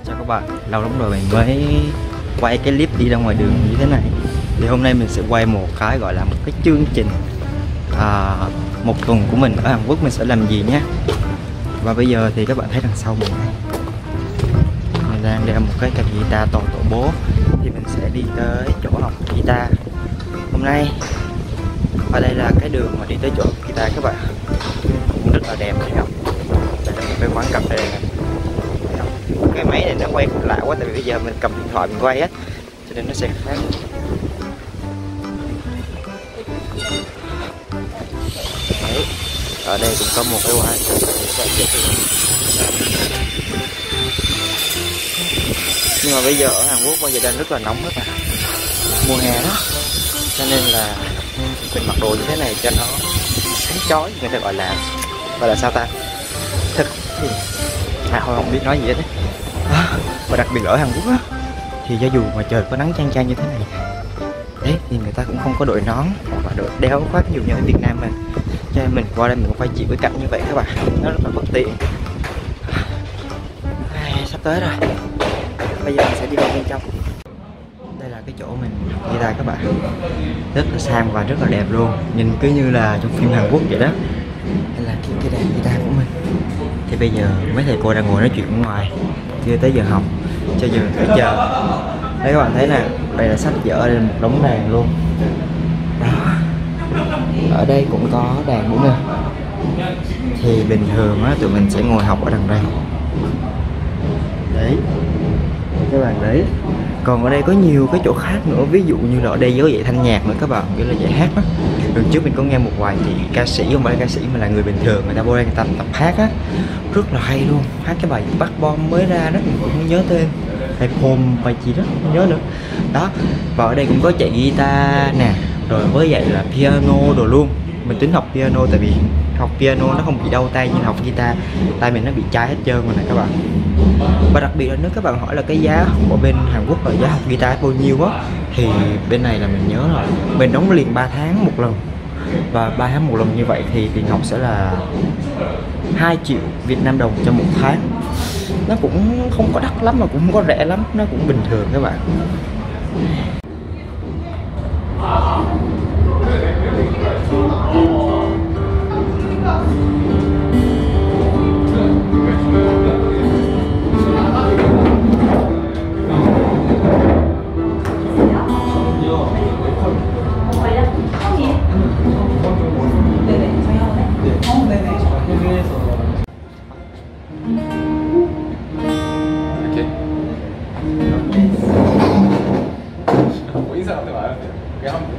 Chào các bạn, lâu lắm rồi mình mới quay cái clip đi ra ngoài đường như thế này. Thì hôm nay mình sẽ quay một cái gọi là một cái chương trình một tuần của mình ở Hàn Quốc mình sẽ làm gì nhé. Và bây giờ thì các bạn thấy đằng sau mình đây, mình đang đeo một cái cây guitar to tổ bố. Thì mình sẽ đi tới chỗ học guitar. Hôm nay ở đây là cái đường mà đi tới chỗ học guitar các bạn, cũng rất là đẹp, thấy không? Đây là một cái quán cà phê này. Cái máy này nó quay lạ quá, tại vì bây giờ mình cầm điện thoại mình quay á, cho nên nó sẽ khác. Đấy, ở đây cũng có một cái quán. Nhưng mà bây giờ ở Hàn Quốc bây giờ đang rất là nóng các bạn, mùa hè đó, cho nên là mình mặc đồ như thế này cho nó sáng chói, người ta gọi là sao ta, thật gì thôi không biết nói gì hết đấy. Và đặc biệt ở Hàn Quốc á, thì cho dù mà trời có nắng chang chang như thế này đấy, thì người ta cũng không có đội nón hoặc là đội đeo khoác nhiều như ở Việt Nam mình, cho nên mình qua đây mình quay chị với cảnh như vậy các bạn, nó rất là bất tiện. Sắp tới rồi, bây giờ mình sẽ đi vào bên trong. Đây là cái chỗ mình guitar các bạn, rất là sang và rất là đẹp luôn, nhìn cứ như là trong phim Hàn Quốc vậy đó. Đây là cái đàn guitar của mình. Thì bây giờ mấy thầy cô đang ngồi nói chuyện ở ngoài, chưa tới giờ học, cho giờ tới giờ. Đấy các bạn thấy nè, đây là sách vở, đây là một đống đàn luôn đó. Ở đây cũng có đàn nữa nè. Thì bình thường á tụi mình sẽ ngồi học ở đằng đây đấy các bạn đấy. Còn ở đây có nhiều cái chỗ khác nữa, ví dụ như là ở đây có dạy thanh nhạc nữa các bạn, nghĩa là dạy hát đó. Lần trước mình có nghe một vài chị ca sĩ, không phải ca sĩ mà là người bình thường, người ta vô đây người ta tập hát á, rất là hay luôn. Hát cái bài Bắc Bom mới ra đó, mình cũng không nhớ tên, hay Home bài gì đó không nhớ nữa đó. Và ở đây cũng có chạy guitar nè, rồi với vậy là piano đồ luôn. Mình tính học piano tại vì học piano nó không bị đau tay như học guitar, tay mình nó bị chai hết trơn rồi này các bạn. Và đặc biệt là nếu các bạn hỏi là cái giá của bên Hàn Quốc là giá học guitar bao nhiêu á, thì bên này là mình nhớ rồi, mình đóng liền 3 tháng một lần. Và 3 tháng một lần như vậy thì tiền học sẽ là 2 triệu Việt Nam đồng cho một tháng. Nó cũng không có đắt lắm mà cũng không có rẻ lắm, nó cũng bình thường các bạn. 인사 같은 거 안 해도 돼요. 그냥 하면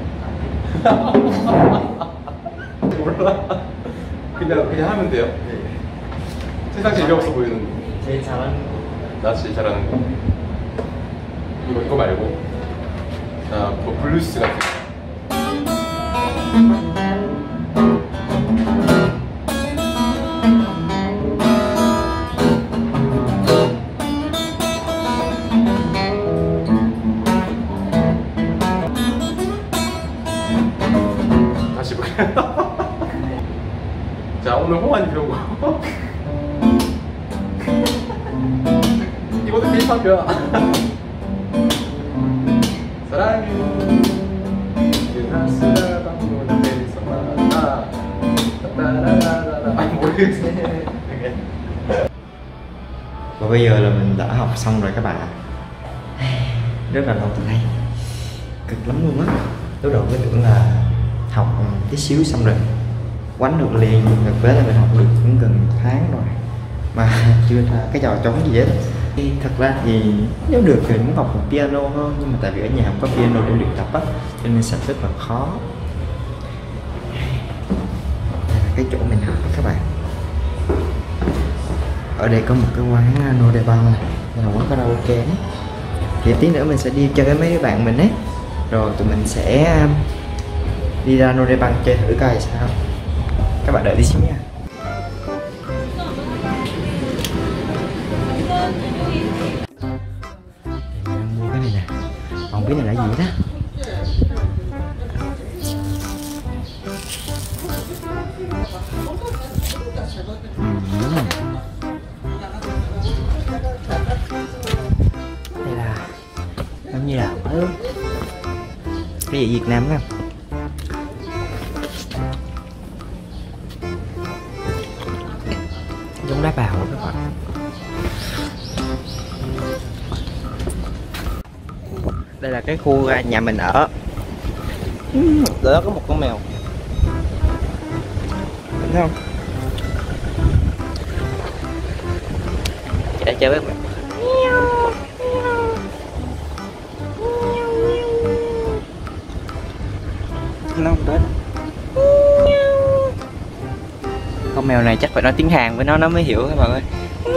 돼요. 몰라. 그냥 하면 돼요. 세상 제일 없어 보이는. 제일 잘하는 거. 나 제일 잘하는 거. 이거 말고. 자, 뭐 블루스 같은 거. 다시 볼게요. 자, 오늘 홍환이 배운 거. 이것도 K-팝이야. 사랑해. Và bây giờ là mình đã học xong rồi các bạn ạ. Rất là lâu từ nay, cực lắm luôn á. Lúc đầu cứ tưởng là học tí xíu xong rồi quánh được liền, thực tế là mình học được cũng gần tháng rồi mà chưa ra cái trò trống gì hết. Thật ra thì nếu được thì muốn học một piano hơn, nhưng mà tại vì ở nhà không có piano để luyện tập á, cho nên sẽ rất là khó. Đây là cái chỗ mình học các bạn. Ở đây có một cái quán Noraebang này, là quán karaoke đấy. Thì tí nữa mình sẽ đi chơi với mấy đứa bạn mình ấy, rồi tụi mình sẽ đi ra Noraebang chơi thử coi sao. Các bạn đợi tí xíu nha. Mình đang mua cái này nè, không biết này là gì đó. cái gì Việt Nam đó. Giống đá bào đó các bạn. Đây là cái khu nhà mình ở. Đó có một con mèo. Thấy không? Chị đã chơi với các bạn. Nó không đến. Con mèo này chắc phải nói tiếng Hàn với nó mới hiểu các bạn ơi.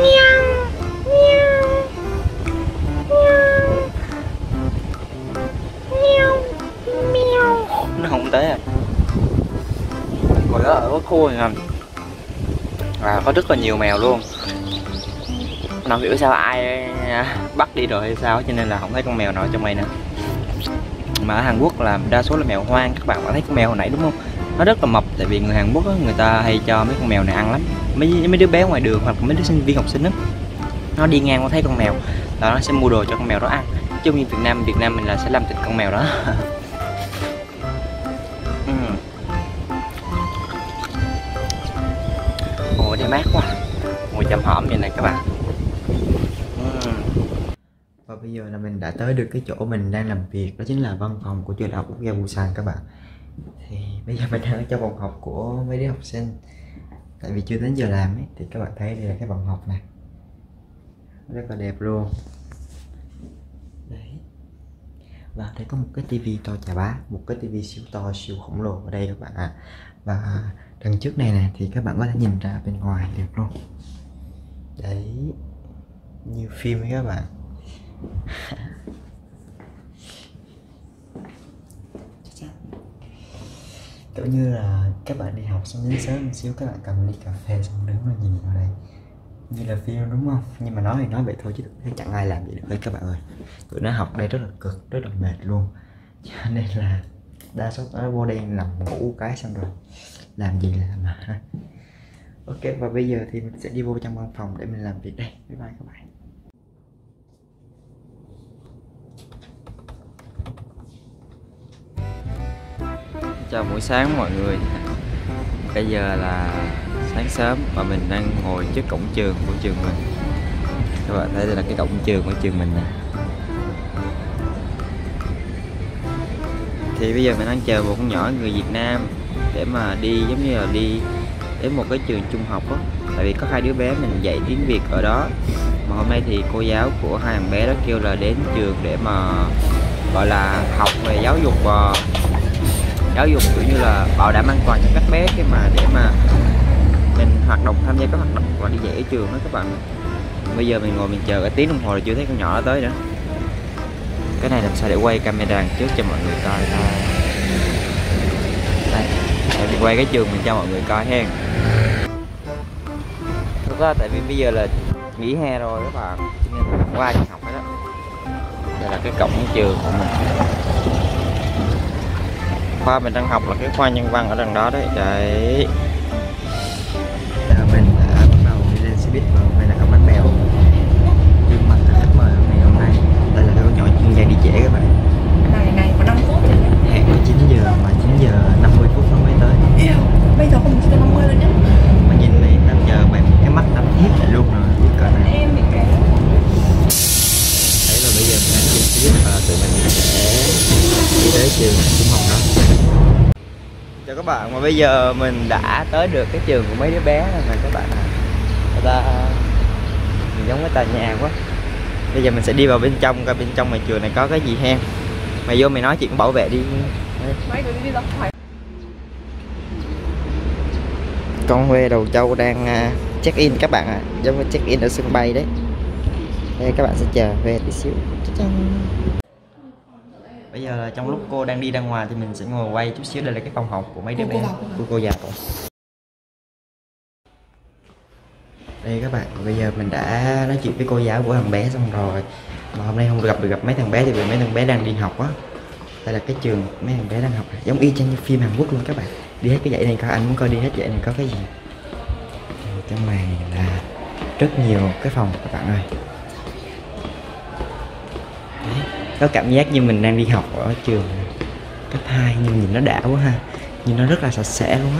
Nó không tới à. Hồi đó ở khu này có rất là nhiều mèo luôn. Nó không hiểu sao ai bắt đi rồi hay sao cho nên là không thấy con mèo nào ở trong này nữa. Mà ở Hàn Quốc là đa số là mèo hoang. Các bạn thấy con mèo hồi nãy đúng không? Nó rất là mập, tại vì người Hàn Quốc đó, người ta hay cho mấy con mèo này ăn lắm. Mấy đứa bé ngoài đường hoặc mấy đứa sinh viên học sinh đó, nó đi ngang nó thấy con mèo là nó sẽ mua đồ cho con mèo đó ăn. Chứ như Việt Nam mình là sẽ làm thịt con mèo đó. Ôi đây mát quá, ngồi chầm hõm vậy này các bạn. Và bây giờ là mình đã tới được cái chỗ mình đang làm việc, đó chính là văn phòng của trường đại học quốc gia Busan các bạn. Thì bây giờ mình đang ở trong phòng học của mấy đứa học sinh, tại vì chưa đến giờ làm ấy. Thì các bạn thấy đây là cái phòng học này, rất là đẹp luôn đấy. Và đây có một cái tivi to chà bá, một cái tivi siêu to siêu khổng lồ ở đây các bạn ạ. Và đằng trước này nè thì các bạn có thể nhìn ra bên ngoài được luôn đấy, như phim ấy các bạn. Kiểu như là các bạn đi học xong đến sớm một xíu, các bạn cầm ly cà phê xong đứng và nhìn vào đây như là phim đúng không? Nhưng mà nói thì nói vậy thôi chứ thực tế chẳng ai làm vậy được đấy các bạn ơi. Tụi nó học đây rất là cực, rất là mệt luôn, cho nên là đa số nó vô đây nằm ngủ cái xong rồi làm gì là mà. Ok, và bây giờ thì mình sẽ đi vô trong văn phòng để mình làm việc đây. Bye bye các bạn. Chào buổi sáng mọi người. Bây giờ là sáng sớm và mình đang ngồi trước cổng trường của trường mình. Các bạn thấy đây là cái cổng trường của trường mình nè. Thì bây giờ mình đang chờ một con nhỏ người Việt Nam để mà đi, giống như là đi đến một cái trường trung học á. Tại vì có hai đứa bé mình dạy tiếng Việt ở đó. Mà hôm nay thì cô giáo của hai thằng bé đó kêu là đến trường để mà gọi là học về giáo dục kiểu như là bảo đảm an toàn cho các bé, cái mà để mà mình tham gia các hoạt động và đi dạy ở trường đó các bạn. Bây giờ mình ngồi mình chờ cả tiếng đồng hồ rồi chưa thấy con nhỏ nó tới nữa. Cái này làm sao để quay camera trước cho mọi người coi thôi. Đây, để mình quay cái trường mình cho mọi người coi ha. Thực ra tại vì bây giờ là nghỉ hè rồi các bạn, nên không qua đi học hết đó. Đây là cái cổng trường của mình. Khoa mình đang học là cái khoa nhân văn ở đằng đó đấy. Đấy. Mình đã bắt đầu đi lên xe buýt và hôm nay là không bánh bèo. Nhưng mà khách mời hôm nay đây là cái con nhỏ chuyên gia đi trễ các bạn. Này có 5 phút rồi. Hẹn có 9 giờ mà 9 giờ 50 phút nó mới tới. Yêu, bây giờ không 50 rồi nhá. Mà nhìn này 5 giờ mày cái mắt đắm hiếp lại luôn rồi, biết cỡ nào. Em bị cái. Đấy, và bây giờ mình đang trên xe buýt và tụi mình sẽ đi tới trường trung học đó. Chào các bạn, và bây giờ mình đã tới được cái trường của mấy đứa bé rồi nè các bạn ạ. Người ta giống cái tòa nhà quá. Bây giờ mình sẽ đi vào bên trong, coi bên trong ngoài trường này có cái gì hen. Mày vô mày nói chuyện bảo vệ đi. Mấy đứa đi ra ngoài. Con Huê Đầu Châu đang check in các bạn ạ, giống như check in ở sân bay đấy. Đây các bạn sẽ chờ về tí xíu. Bây giờ là trong lúc cô đang đi ra ngoài thì mình sẽ ngồi quay chút xíu. Đây là cái phòng học của mấy đứa bé, của cô giáo. Đây các bạn, bây giờ mình đã nói chuyện với cô giáo của thằng bé xong rồi. Mà hôm nay không được gặp mấy thằng bé thì vì mấy thằng bé đang đi học á. Đây là cái trường mấy thằng bé đang học, giống y chang như phim Hàn Quốc luôn các bạn. Đi hết cái dãy này coi, anh muốn coi đi hết dãy này có cái gì. Trong này là rất nhiều cái phòng các bạn ơi. Đấy, Có cảm giác như mình đang đi học ở trường cấp 2 nhưng nhìn nó đã quá ha. Nhìn nó rất là sạch sẽ luôn á.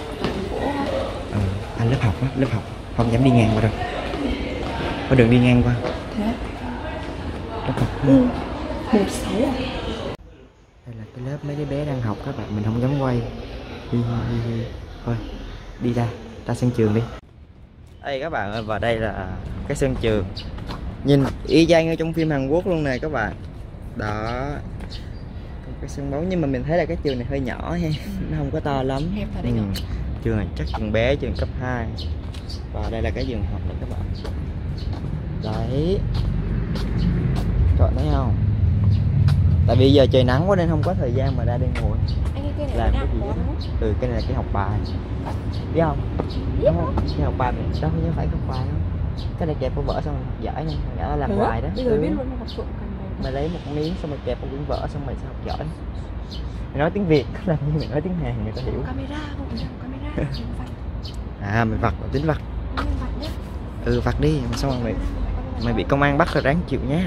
Anh lớp học á, lớp học không dám đi ngang qua đâu. Có đường đi ngang qua. Thế? Lớp học. 16 à? Đây là cái lớp mấy đứa bé đang học các bạn, mình không dám quay. Thôi, đi ra sân trường đi. Đây các bạn ơi, và đây là cái sân trường. Nhìn y chang như trong phim Hàn Quốc luôn nè các bạn. Đó. Cái sân bóng nhưng mà mình thấy là cái trường này hơi nhỏ ha, nó không có to lắm. Hẹp thật đấy nhỉ? Trường này chắc trường bé, trường cấp 2. Và đây là cái giường học này các bạn. Đấy. Chọn thấy không? Tại vì giờ trời nắng quá nên không có thời gian mà ra đây ngồi. Anh cái này Làm là cái gì có đó. đúng không? Cái này là cái học bài. Biết không? Đúng không? Cái học bài mình đâu có phải học bài đâu. Cái này kẹp vào vở xong rồi học giỏi nha, học giỏi là làm hoài đó. Bây giờ biết luôn học trộm cần này. Mày lấy một miếng xong mày kẹp vào quyển vở xong mày sẽ học giỏi. Mày nói tiếng Việt làm như mày nói tiếng Hàn người ta hiểu. Camera không phải camera. À mày vặt tính vặt. Vặt nhá. Vặt đi mà sao mà mày bị công an bắt rồi ráng chịu nha.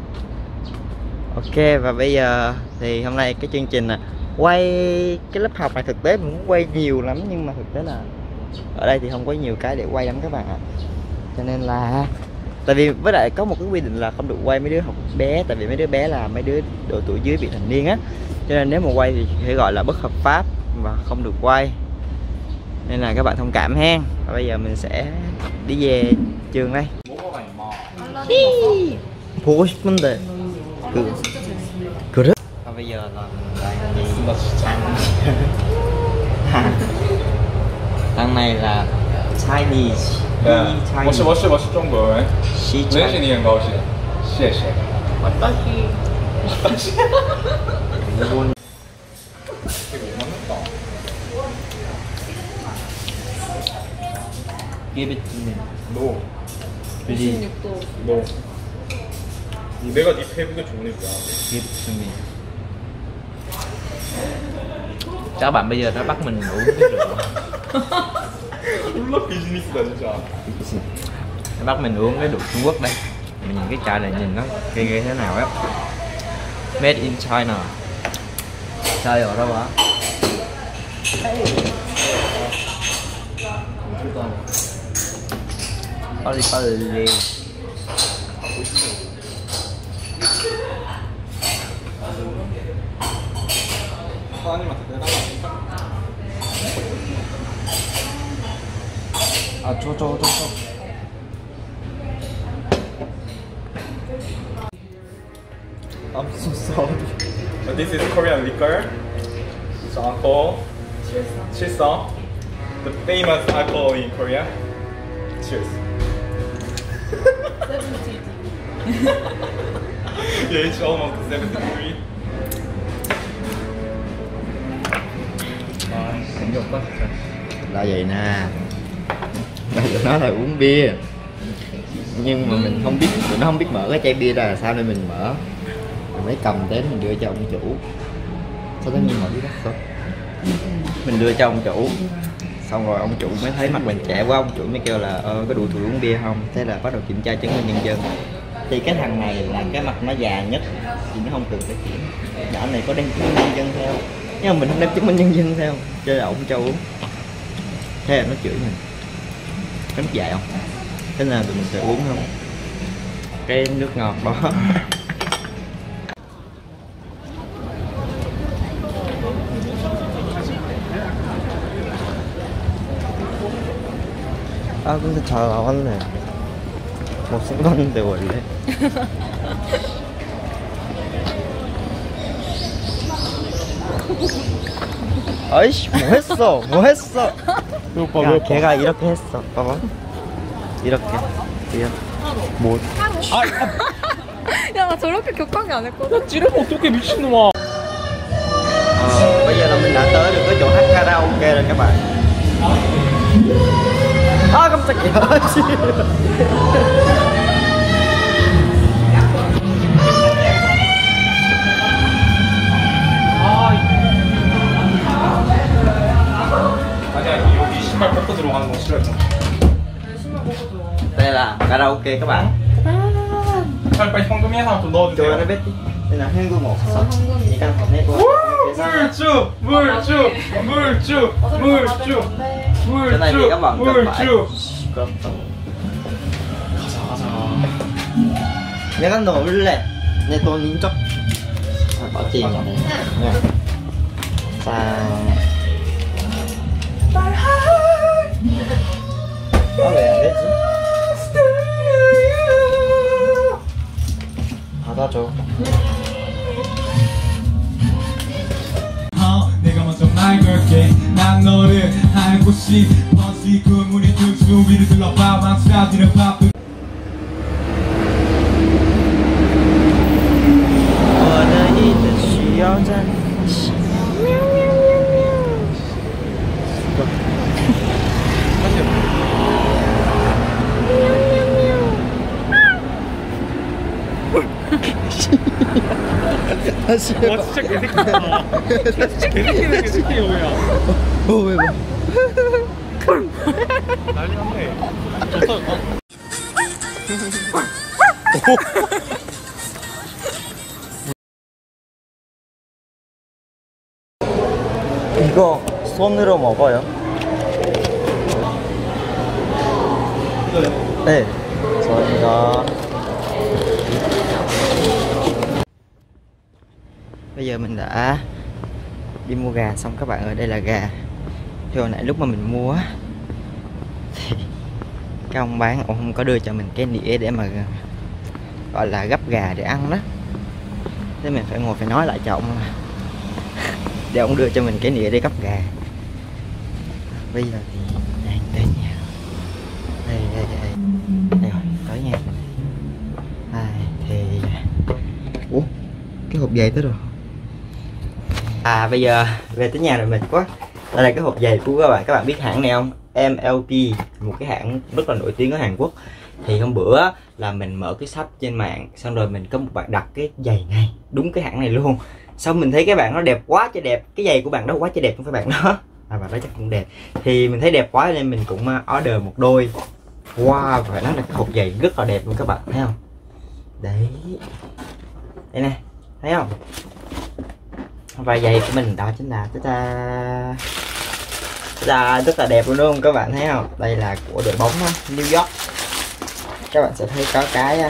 Ok, và bây giờ thì hôm nay cái chương trình là quay cái lớp học này, thực tế mình muốn quay nhiều lắm nhưng mà thực tế là ở đây thì không có nhiều cái để quay lắm các bạn ạ. Cho nên là tại vì với lại có một cái quy định là không được quay mấy đứa học bé, tại vì mấy đứa bé là mấy đứa độ tuổi dưới vị thành niên á, cho nên nếu mà quay thì phải gọi là bất hợp pháp và không được quay, nên là các bạn thông cảm ha. Và bây giờ mình sẽ đi về trường đây. Đi. 보고 싶은데 그래? Và bây giờ là mình đang thằng này là Chinese. 我是中国人， She 认识 Chinese. 你很高兴，谢谢。 Give it to me. 너, Really, 너. 내가 네 페북에 좋은 애야. give it to me. Các bạn bây giờ nó bắt mình uống cái rượu. 졸라 비즈니스다 진짜. Nó bắt mình uống cái rượu Trung Quốc đây. Mình nhìn cái chai này nhìn nó ghê ghê thế nào á. Made in China. Trời ở đâu hả? 빨리. 사장님한테 내가 아, 줘. I'm so sorry. This is Korean liquor. It's alcohol. Chilsong. The famous alcohol in Korea. Cheers. Yeah, it's almost 73. Cũng được quá. Là vậy nè. Bây giờ nó là uống bia. Nhưng mà mình không biết, tụi nó không biết mở cái chai bia ra là sao nên mình mở. Mình mới cầm đến mình đưa cho ông chủ. Sao tất nhiên hỏi biết không? Mình đưa cho ông chủ. Xong rồi ông chủ mới thấy mặt mình trẻ quá, ông chủ mới kêu là có đủ tuổi uống bia không? Thế là bắt đầu kiểm tra chứng minh nhân dân. Thì cái thằng này là cái mặt nó già nhất thì nó không cần phải kiểm. Anh này có đem chứng minh nhân dân theo, nhưng mà mình không đem chứng minh nhân dân theo, cho nên là ông cho uống. Thế là nó chửi mình. Có nước dại không? Thế là tụi mình sẽ uống không? Cái nước ngọt đó. 아 근데 잘 나왔네. 뭐 생각했는데 원래. 아이씨 뭐 했어? 야 걔가 이렇게 했어. 봐봐. 이렇게. 뭐? 야, 나 저렇게 격하게 안 했거든. 찌르면 어떡해 미친놈아. Bây giờ là mình đã tới được cái chỗ hát karaoke rồi các bạn. 아 깜짝이야. 아니야 여기 신발 벗고 들어가는 거 싫어했어. Đây là karaoke các bạn. 빨리 황금이 하나 좀 넣어주세요. Cho nó biết đi. nên là 한국 뭐 없어? 한국이 니가 보내고 물주, 물주, 물주, 물주, cái này thì các bạn cần phải 물주. 가자. 내가 넣을래. 내 돈 인적. bỏ tiền vào đây nha. Và có vẻ đấy chứ. 받아줘. 내가 먼저 말 걸게 난 너를 알고 싶어지 그 문이 두 위를 둘러봐 망치라지는 밥들 我的一直需要珍惜。 와 진짜 개새끼다. 개새끼네 개새끼 뭐야. 왜 뭐? 난리 났네. 좋다. 이거 손으로 먹어요? 네. 감사합니다. Bây giờ mình đã đi mua gà xong các bạn ơi, đây là gà. Thì hồi nãy lúc mà mình mua thì cái ông bán ông không có đưa cho mình cái đĩa để mà gọi là gắp gà để ăn đó. Thế mình phải ngồi phải nói lại cho ông để ông đưa cho mình cái đĩa để gắp gà. Bây giờ thì đang tới nhà. Đây rồi, tới nhà. Thì ủa, cái hộp giày tới rồi. Bây giờ về tới nhà rồi mệt quá. Đây là cái hộp giày của các bạn biết hãng này không? MLP, một cái hãng rất là nổi tiếng ở Hàn Quốc. Thì hôm bữa là mình mở cái shop trên mạng, xong rồi mình có một bạn đặt cái giày này, đúng cái hãng này luôn. Xong mình thấy cái bạn nó đẹp quá trời đẹp, cái giày của bạn đó quá trời đẹp, không phải bạn đó. Bạn đó chắc cũng đẹp. Thì mình thấy đẹp quá nên mình cũng order một đôi. Wow, phải nói là cái hộp giày rất là đẹp luôn các bạn, thấy không? Đấy. Đây nè, thấy không? Và giày của mình đó chính là rất là đẹp luôn đúng không các bạn, thấy không? Đây là của đội bóng New York. Các bạn sẽ thấy có cái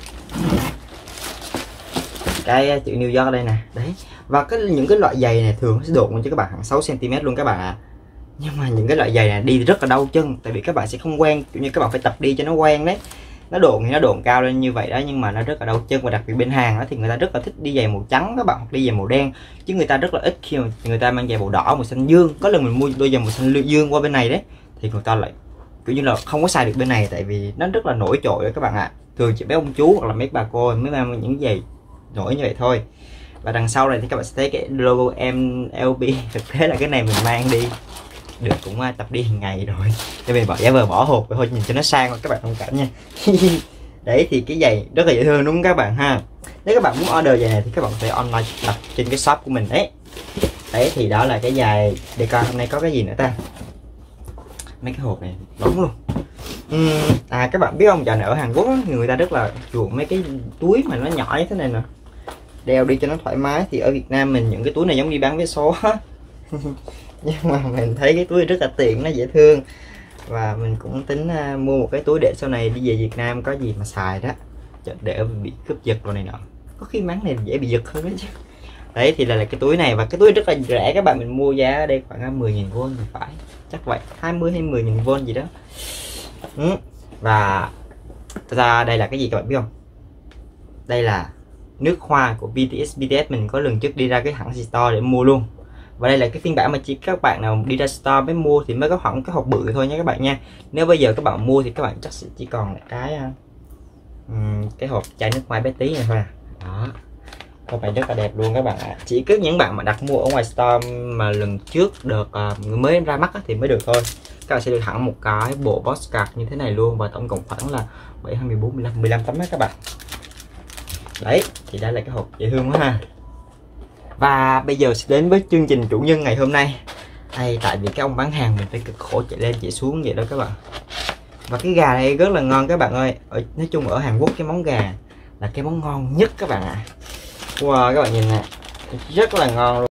chữ New York đây nè. Đấy. Và những cái loại giày này thường sẽ đột cho các bạn hẳn 6 cm luôn các bạn ạ. Nhưng mà những cái loại giày này đi rất là đau chân, tại vì các bạn sẽ không quen, kiểu như các bạn phải tập đi cho nó quen đấy. Nó độn thì nó độn cao lên như vậy đó, nhưng mà nó rất là đau chân. Và đặc biệt bên Hàn đó thì người ta rất là thích đi giày màu trắng các bạn, hoặc đi giày màu đen, chứ người ta rất là ít khi mà người ta mang giày màu đỏ, màu xanh dương. Có lần mình mua đôi giày màu xanh dương qua bên này đấy thì người ta lại kiểu như là không có xài được bên này, tại vì nó rất là nổi trội đấy các bạn ạ. Thường chỉ mấy ông chú hoặc là mấy bà cô mới mang những giày nổi như vậy thôi. Và đằng sau này thì các bạn sẽ thấy cái logo MLB. Thực tế là cái này mình mang đi được cũng tập đi hàng ngày rồi, cho mình giả vờ bỏ hộp thôi, nhìn cho nó sang các bạn thông cảm nha. Đấy, thì cái giày rất là dễ thương đúng không các bạn ha. Nếu các bạn muốn order giày này thì các bạn phải online đặt trên cái shop của mình đấy. Đấy, thì đó là cái giày. Để coi hôm nay có cái gì nữa ta. Mấy cái hộp này đóng luôn. Các bạn biết không, dạo này ở Hàn Quốc người ta rất là chuộng mấy cái túi mà nó nhỏ như thế này nè, đeo đi cho nó thoải mái. Thì ở Việt Nam mình những cái túi này giống đi bán vé số. Nhưng mà mình thấy cái túi rất là tiện, nó dễ thương. Và mình cũng tính mua một cái túi để sau này đi về Việt Nam có gì mà xài đó, để bị cướp giật rồi này nọ. Có khi máng này dễ bị giật hơn đấy chứ. Đấy, thì là cái túi này. Và cái túi rất là rẻ các bạn, mình mua giá ở đây khoảng 10.000 won thì phải, chắc vậy, 20 hay 10.000 won gì đó. Và ra đây là cái gì các bạn biết không? Đây là nước hoa của BTS. BTS mình có lần trước đi ra cái hãng store để mua luôn. Và đây là cái phiên bản mà chỉ các bạn nào đi ra store mới mua thì mới có khoảng cái hộp bự thôi nha các bạn nha. Nếu bây giờ các bạn mua thì các bạn chắc sẽ chỉ còn cái hộp chai nước hoa bé tí này thôi. Đó, hộp này rất là đẹp luôn các bạn ạ. Chỉ có những bạn mà đặt mua ở ngoài store mà lần trước được mới ra mắt thì mới được thôi. Các bạn sẽ được hẳn một cái bộ postcard như thế này luôn, và tổng cộng khoảng là 7, 14, 15 tấm hết các bạn. Đấy, thì đây là cái hộp dễ thương quá ha. Và bây giờ sẽ đến với chương trình chủ nhân ngày hôm nay. Tại vì cái ông bán hàng mình phải cực khổ chạy lên chạy xuống vậy đó các bạn. Và cái gà này rất là ngon các bạn ơi. Nói chung ở Hàn Quốc cái món gà là cái món ngon nhất các bạn ạ. Wow, các bạn nhìn nè, rất là ngon luôn.